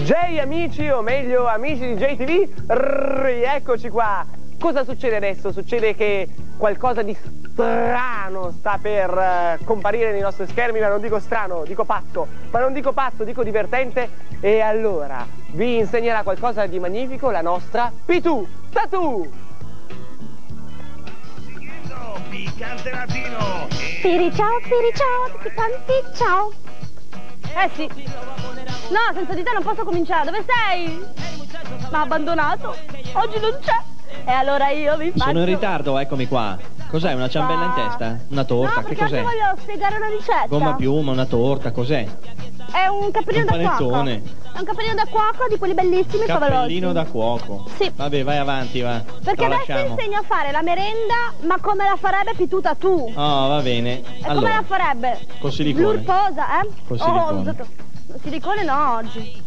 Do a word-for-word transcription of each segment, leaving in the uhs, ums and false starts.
J amici, o meglio amici di J T V, rieccoci qua. Cosa succede adesso? Succede che qualcosa di strano sta per uh, comparire nei nostri schermi, ma non dico strano, dico pazzo, ma non dico pazzo, dico divertente. E allora vi insegnerà qualcosa di magnifico la nostra Pitu Tatu. Piccante latino. Piri ciao, piri ciao, piccanti ciao. Eh sì. No, senza di te non posso cominciare. Dove sei? Mi ha abbandonato. Oggi non c'è. E allora io vi faccio... Sono in ritardo, eccomi qua. Cos'è, una ciambella in testa? Una torta? No, che perché cos'è? oggi voglio spiegare una ricetta. Gomma piuma, una torta, cos'è? È un cappellino Un da cuoco. panettone. È un cappellino da cuoco di quelli bellissimi e favolosi. Cappellino da cuoco. Sì. Vabbè, vai avanti, va. Perché adesso Tralasciamo. insegno a fare la merenda, ma come la farebbe Pitu Tatu. Oh, va bene. E come Allora, la farebbe? col silicone. Blurposa, eh? Col Oh, silicone. usato- silicone no oggi.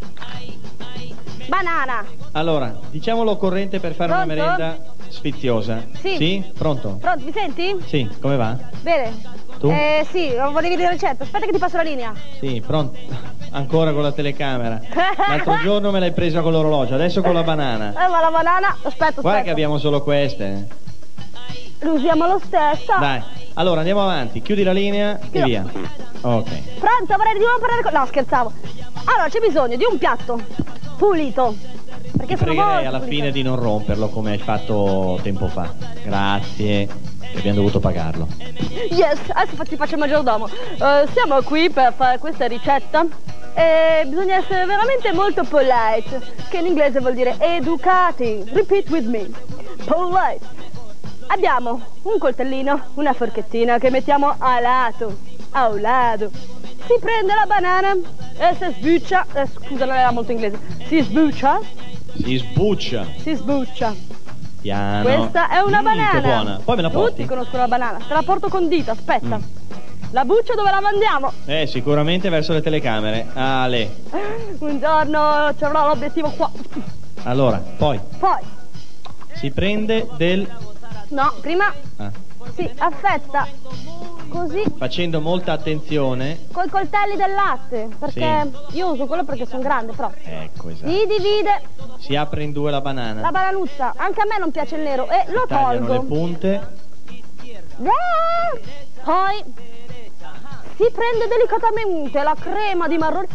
Banana. allora, diciamo l'occorrente per fare Pronto? una merenda sfiziosa. Sì. Sì? Pronto? Pronto, mi senti? Sì, come va? Bene. Tu? Eh sì, volevi dire la ricetta. Aspetta che ti passo la linea. Sì, pronto. Ancora con la telecamera. L'altro giorno me l'hai presa con l'orologio, adesso con la banana. Eh, ma la banana... Aspetta, aspetta. Guarda che abbiamo solo queste. Lo usiamo lo stesso. Dai, allora andiamo avanti, chiudi la linea e Io- via. Ok. Pronto, vorrei di nuovo parlare con... No, scherzavo. Allora, c'è bisogno di un piatto pulito. Perché Ti sono pregherei molto alla pulito. fine di non romperlo come hai fatto tempo fa. Grazie, che abbiamo dovuto pagarlo. Yes, adesso ti faccio il maggiordomo. Eh, siamo qui per fare questa ricetta e bisogna essere veramente molto polite, che in inglese vuol dire educati. Repeat with me. Polite. Abbiamo un coltellino, una forchettina che mettiamo a lato, a un lato. Si prende la banana e si sbuccia, eh, scusa non era molto inglese, si sbuccia, Si sbuccia, si sbuccia. piano. Questa è una Mm, banana. Che buona. Poi me la porti? Tutti conoscono la banana. Te la porto condita, aspetta. Mm. La buccia dove la mandiamo? Eh, sicuramente verso le telecamere. Ale. Un giorno c'avrò l'obiettivo qua. Allora, poi Poi, si prende del... no, prima ah, si affetta così facendo molta attenzione. coi coltelli del latte. Perché io uso quello perché sono grande, però. Ecco, esatto. Si divide Si apre in due la banana. la bananuzza. Anche a me non piace il nero e lo Tagliano tolgo. le punte. Eh, Poi si prende delicatamente la crema di marrone.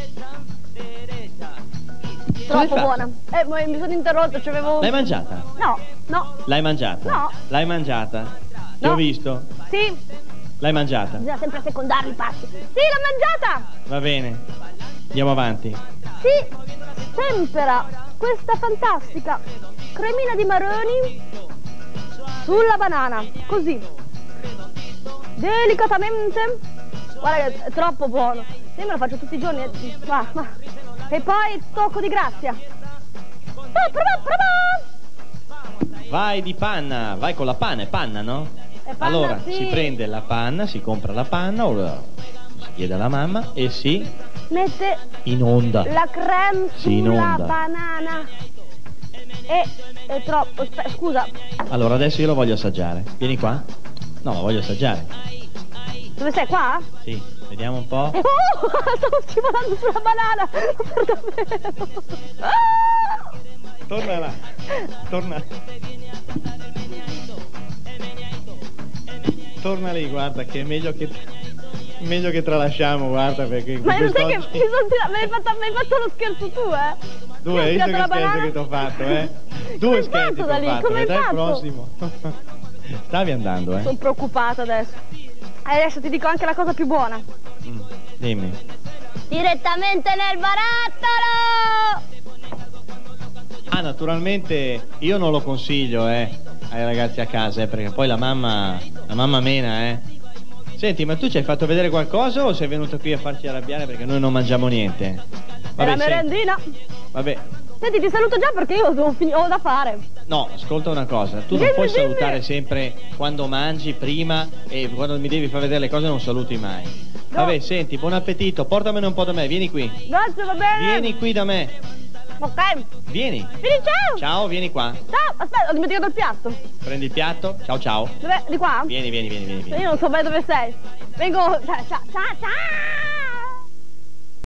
Troppo fatto? buona. Eh, ma mi sono interrotto, c'avevo... L'hai mangiata? No, no, L'hai mangiata? No. L'hai mangiata? Ti No. ho visto? sì, L'hai mangiata? bisogna sempre secondarli i passi. Sì, l'ho mangiata! Va bene. Andiamo avanti. Si tempera questa fantastica cremina di marroni sulla banana, così. Delicatamente. Guarda che è troppo buono. Io me lo faccio tutti i giorni. e- ma- ma- E poi il tocco di grazia. Ah, prova, prova! Vai di panna. Vai con la panna. È panna, no? È panna, allora, sì. si prende la panna, si compra la panna, o la- si chiede alla mamma e si Mette inonda. la creme Si sulla inonda. banana. E è troppo. aspe- Scusa, Allora, adesso io lo voglio assaggiare. Vieni qua. No, lo voglio assaggiare. dove sei qua? Sì, vediamo un po'. Oh, stavo scivolando sulla banana. Per davvero. Ah! Torna là. Torna. Torna lì, guarda, che è meglio che meglio che tralasciamo, guarda, perché Ma non sai che mi quest'oggi- sono tira- mi hai fatto, mi hai fatto lo scherzo tu, eh? Tu Mi hai visto tirato che la scherzo banana. che ti ho fatto, eh? Come Due hai scherzi fatto ti ho da lì? fatto, Come hai vedrai il fatto? prossimo. Stavi andando, eh? Sono preoccupata adesso. E adesso ti dico anche la cosa più buona. Mm, dimmi. Direttamente nel barattolo! Ah, naturalmente io non lo consiglio, eh, ai ragazzi a casa, eh, perché poi la mamma, la mamma mena, eh. Senti, ma tu ci hai fatto vedere qualcosa o sei venuto qui a farci arrabbiare perché noi non mangiamo niente? È Vabbè, la senti, merendina. vabbè. Senti, ti saluto già perché io devo fin- ho da fare. No, ascolta una cosa, tu non Dimmi, puoi dimmi. salutare sempre quando mangi, prima, e quando mi devi far vedere le cose non saluti mai. No. Vabbè, senti, buon appetito, portamene un po' da me, vieni qui. Grazie, va bene. Vieni qui da me, Ok. vieni. Vieni, ciao. Ciao, vieni qua. Ciao, aspetta, ho dimenticato il piatto. Prendi il piatto, ciao ciao. Dov'è? Di qua? Vieni, vieni, vieni, vieni. vieni. Io non so bene dove sei. Vengo. Ciao, ciao, ciao, ciao.